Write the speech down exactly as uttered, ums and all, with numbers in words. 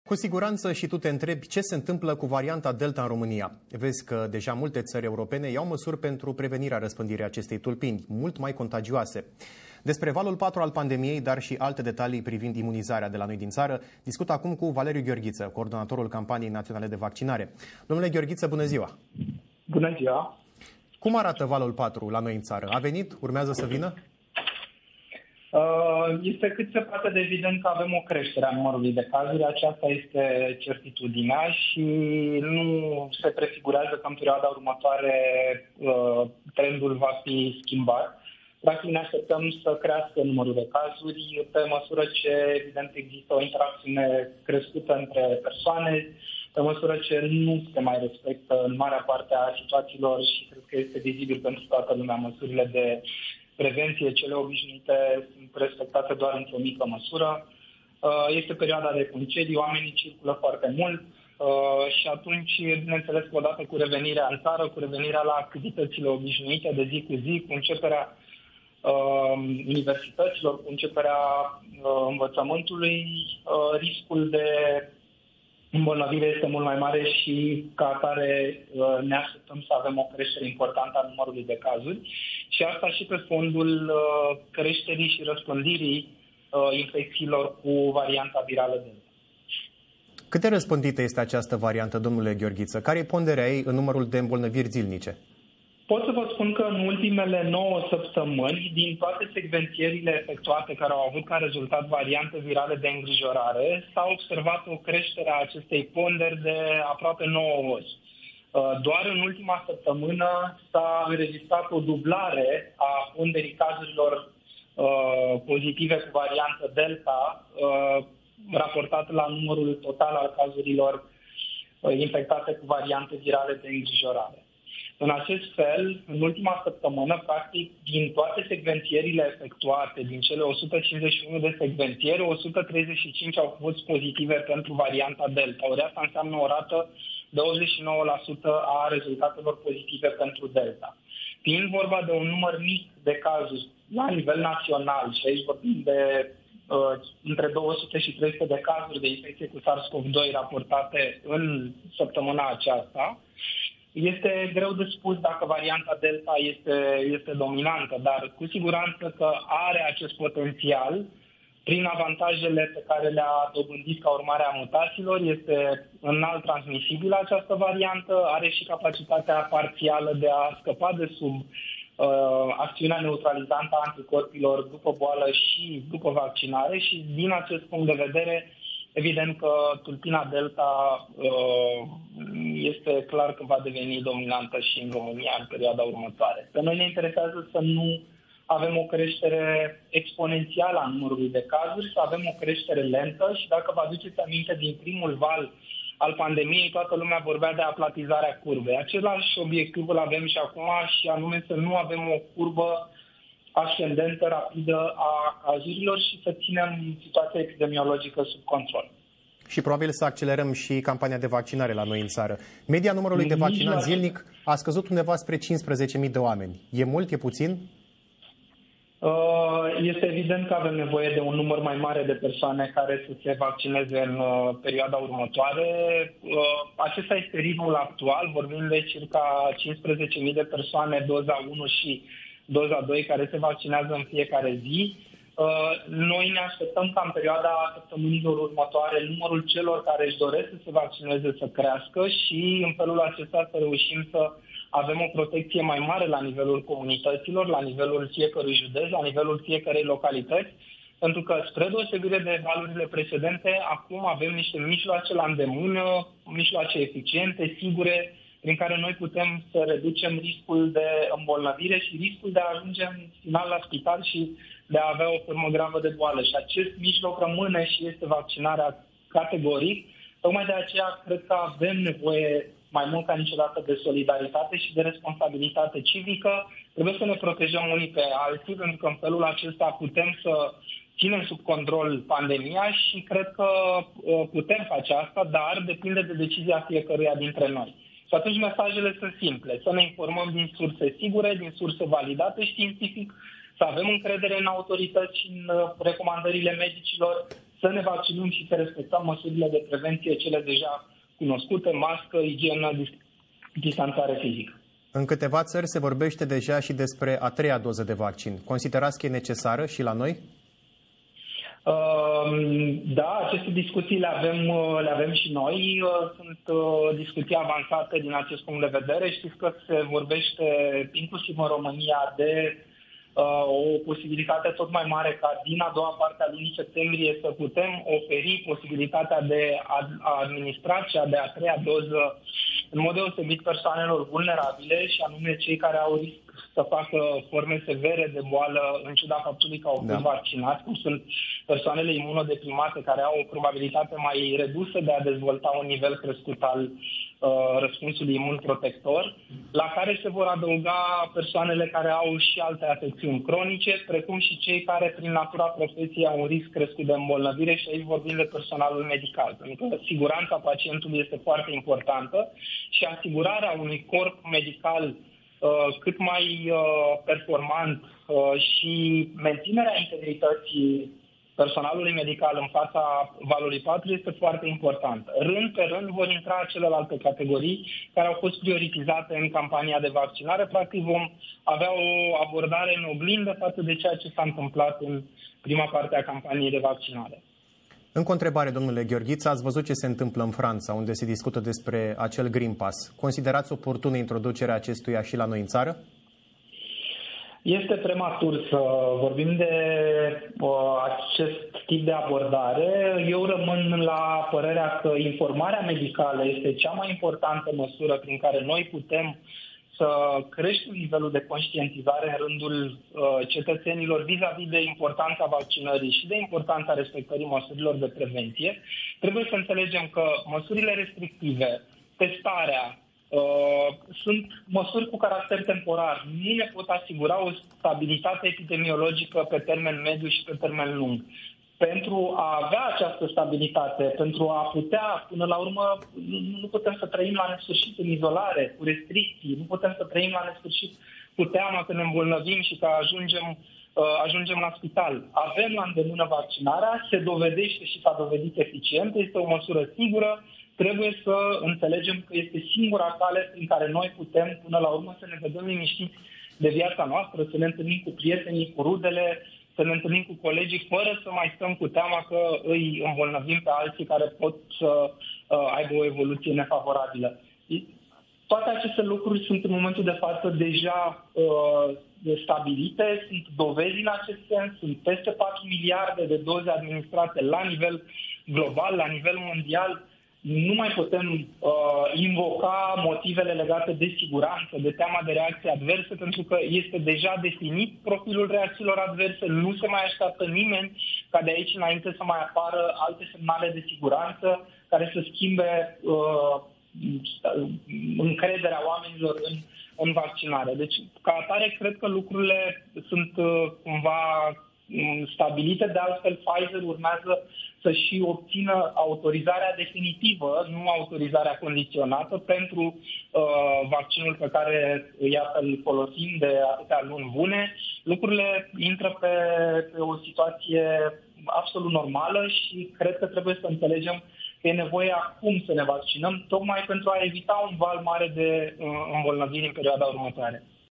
Cu siguranță și tu te întrebi ce se întâmplă cu varianta Delta în România. Vezi că deja multe țări europene iau măsuri pentru prevenirea răspândirii acestei tulpini, mult mai contagioase. Despre valul patru al pandemiei, dar și alte detalii privind imunizarea de la noi din țară, discut acum cu Valeriu Gheorghiță, coordonatorul campaniei naționale de vaccinare. Domnule Gheorghiță, bună ziua! Bună ziua! Cum arată valul patru la noi în țară? A venit? Urmează să vină? Este cât se poate de evident că avem o creștere a numărului de cazuri. Aceasta este certitudinea și nu se prefigurează că în perioada următoare trendul va fi schimbat. Practic ne așteptăm să crească numărul de cazuri pe măsură ce, evident, există o interacțiune crescută între persoane, pe măsură ce nu se mai respectă în marea parte a situațiilor și cred că este vizibil pentru toată lumea măsurile de prevenție, cele obișnuite sunt respectate doar într-o mică măsură. Este perioada de concedii, oamenii circulă foarte mult și atunci, bineînțeles, că odată cu revenirea în țară, cu revenirea la activitățile obișnuite de zi cu zi, cu începerea universităților, cu începerea învățământului, riscul de îmbolnăvire este mult mai mare și ca atare ne așteptăm să avem o creștere importantă a numărului de cazuri și asta și pe fondul creșterii și răspândirii infecțiilor cu varianta virală Delta. Cât de răspândită este această variantă, domnule Gheorghiță? Care e ponderea ei în numărul de îmbolnăviri zilnice? Pot să vă spun că în ultimele nouă săptămâni, din toate secvențierile efectuate care au avut ca rezultat variante virale de îngrijorare, s-a observat o creștere a acestei ponderi de aproape nouă ori. Doar în ultima săptămână s-a înregistrat o dublare a ponderii cazurilor pozitive cu variantă Delta, raportat la numărul total al cazurilor infectate cu variante virale de îngrijorare. În acest fel, în ultima săptămână, practic, din toate secvențierile efectuate, din cele o sută cincizeci și unu de secvențieri, o sută treizeci și cinci au fost pozitive pentru varianta Delta. Ori asta înseamnă o rată de optzeci și nouă la sută a rezultatelor pozitive pentru Delta. Fiind vorba de un număr mic de cazuri la nivel național, și aici vorbim de uh, între două sute și trei sute de cazuri de infecție cu SARS-CoV doi raportate în săptămâna aceasta, este greu de spus dacă varianta Delta este, este dominantă, dar cu siguranță că are acest potențial prin avantajele pe care le-a dobândit ca urmare a mutațiilor. Este înalt transmisibilă această variantă, are și capacitatea parțială de a scăpa de sub uh, acțiunea neutralizantă a anticorpilor după boală și după vaccinare și din acest punct de vedere, evident că tulpina Delta uh, este clar că va deveni dominantă și în România în perioada următoare. Pe noi ne interesează să nu avem o creștere exponențială a numărului de cazuri, să avem o creștere lentă și dacă vă aduceți aminte din primul val al pandemiei, toată lumea vorbea de aplatizarea curbei. Același obiectiv îl avem și acum și anume să nu avem o curbă ascendentă rapidă a cazurilor și să ținem situația epidemiologică sub control. Și probabil să accelerăm și campania de vaccinare la noi în țară. Media numărului de vaccinați zilnic a scăzut undeva spre cincisprezece mii de oameni. E mult, e puțin? Este evident că avem nevoie de un număr mai mare de persoane care să se vaccineze în perioada următoare. Acesta este ritmul actual. Vorbim de circa cincisprezece mii de persoane, doza unu și doza doi, care se vaccinează în fiecare zi. Noi ne așteptăm ca în perioada săptămânilor următoare numărul celor care își doresc să se vaccineze să crească și în felul acesta să reușim să avem o protecție mai mare la nivelul comunităților, la nivelul fiecărui județ, la nivelul fiecărei localități, pentru că, spre deosebire de valurile precedente, acum avem niște mijloace la îndemână, mijloace eficiente, sigure, prin care noi putem să reducem riscul de îmbolnăvire și riscul de a ajunge în final la spital și de a avea o formă gravă de boală. Și acest mijloc rămâne și este vaccinarea categoric. Tocmai de aceea cred că avem nevoie mai mult ca niciodată de solidaritate și de responsabilitate civică. Trebuie să ne protejăm unii pe alții, pentru că în felul acesta putem să ținem sub control pandemia și cred că putem face asta, dar depinde de decizia fiecăruia dintre noi. Și atunci mesajele sunt simple. Să ne informăm din surse sigure, din surse validate științific, să avem încredere în autorități și în recomandările medicilor, să ne vaccinăm și să respectăm măsurile de prevenție, cele deja cunoscute, mască, igienă, distanțare fizică. În câteva țări se vorbește deja și despre a treia doză de vaccin. Considerați că e necesară și la noi? Da, aceste discuții le avem, le avem și noi. Sunt discuții avansate din acest punct de vedere. Știți că se vorbește inclusiv în România de o posibilitate tot mai mare ca din a doua parte a lunii septembrie să putem oferi posibilitatea de a administra cea de a treia doză în mod deosebit persoanelor vulnerabile, și anume cei care au risc să facă forme severe de boală în ciuda faptului că au fost da. vaccinați, cum sunt persoanele imunodeprimate care au o probabilitate mai redusă de a dezvolta un nivel crescut al uh, răspunsului imun protector, la care se vor adăuga persoanele care au și alte afecțiuni cronice, precum și cei care prin natura profesiei au un risc crescut de îmbolnăvire, și aici vorbim de personalul medical, pentru că siguranța pacientului este foarte importantă și asigurarea unui corp medical cât mai performant și menținerea integrității personalului medical în fața valului patru este foarte importantă. Rând pe rând vor intra celelalte categorii care au fost prioritizate în campania de vaccinare. Practic vom avea o abordare în oglindă față de ceea ce s-a întâmplat în prima parte a campaniei de vaccinare. Încă o întrebare, domnule Gheorghiță, ați văzut ce se întâmplă în Franța, unde se discută despre acel Green Pass. Considerați oportună introducerea acestuia și la noi în țară? Este prematur să vorbim de uh, acest tip de abordare. Eu rămân la părerea că informarea medicală este cea mai importantă măsură prin care noi putem să creștem nivelul de conștientizare în rândul uh, cetățenilor vis-a-vis de importanța vaccinării și de importanța respectării măsurilor de prevenție. Trebuie să înțelegem că măsurile restrictive, testarea, uh, sunt măsuri cu caracter temporar. Nu ne pot asigura o stabilitate epidemiologică pe termen mediu și pe termen lung. Pentru a avea această stabilitate, pentru a putea, până la urmă, nu putem să trăim la nesfârșit în izolare, cu restricții, nu putem să trăim la nesfârșit cu teama că ne îmbolnăvim și că ajungem, ajungem la spital. Avem la îndemână vaccinarea, se dovedește și s-a dovedit eficient, este o măsură sigură, trebuie să înțelegem că este singura cale prin care noi putem, până la urmă, să ne vedem liniștiți de viața noastră, să ne întâlnim cu prietenii, cu rudele, să ne întâlnim cu colegii fără să mai stăm cu teama că îi îmbolnăvim pe alții care pot să uh, aibă o evoluție nefavorabilă. Toate aceste lucruri sunt în momentul de față deja uh, stabilite, sunt dovezi în acest sens, sunt peste patru miliarde de doze administrate la nivel global, la nivel mondial. Nu mai putem uh, invoca motivele legate de siguranță, de teama de reacții adverse, pentru că este deja definit profilul reacțiilor adverse, nu se mai așteaptă nimeni ca de aici înainte să mai apară alte semnale de siguranță care să schimbe uh, încrederea oamenilor în, în vaccinare. Deci, ca atare, cred că lucrurile sunt uh, cumva stabilite. De altfel, Pfizer urmează să și obțină autorizarea definitivă, nu autorizarea condiționată, pentru uh, vaccinul pe care iată îl folosim de atâtea luni bune. Lucrurile intră pe, pe o situație absolut normală și cred că trebuie să înțelegem că e nevoie acum să ne vaccinăm, tocmai pentru a evita un val mare de uh, îmbolnăviri în perioada următoare.